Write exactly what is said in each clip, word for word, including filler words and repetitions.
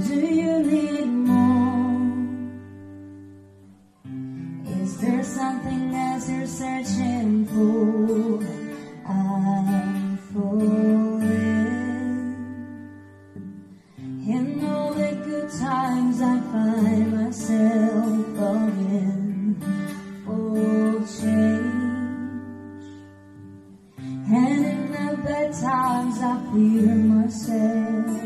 do you need more? Is there something else you're searching for? I'm falling. In all the good times I find myself longing for change, and in the bad times I fear myself.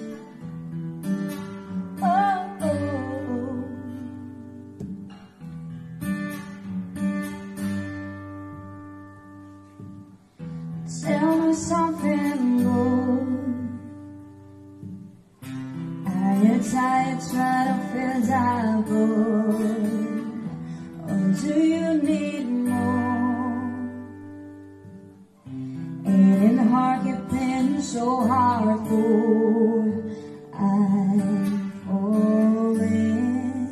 Tell me something, Lord. Are you tired trying to fill that void? Or do you need more? Ain't it hard keeping so hardcore? I'm falling.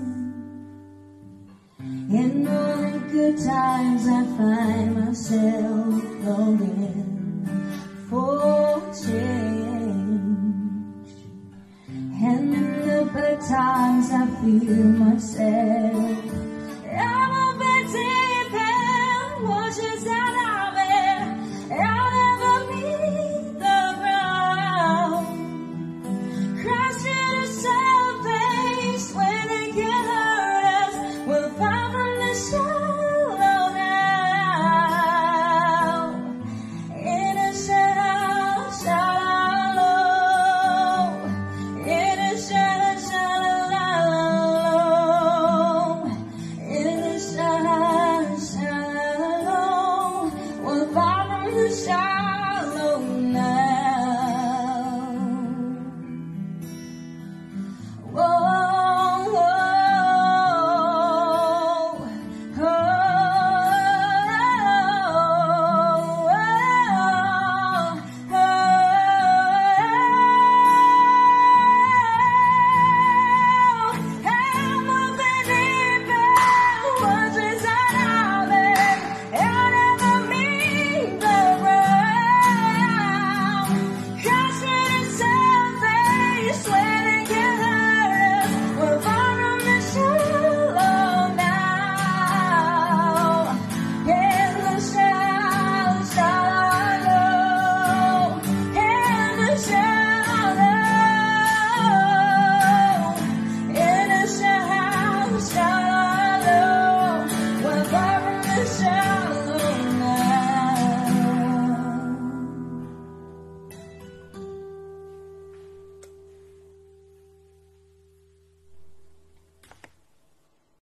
In all the good times I find myself longing for change, and in the bad times I feel myself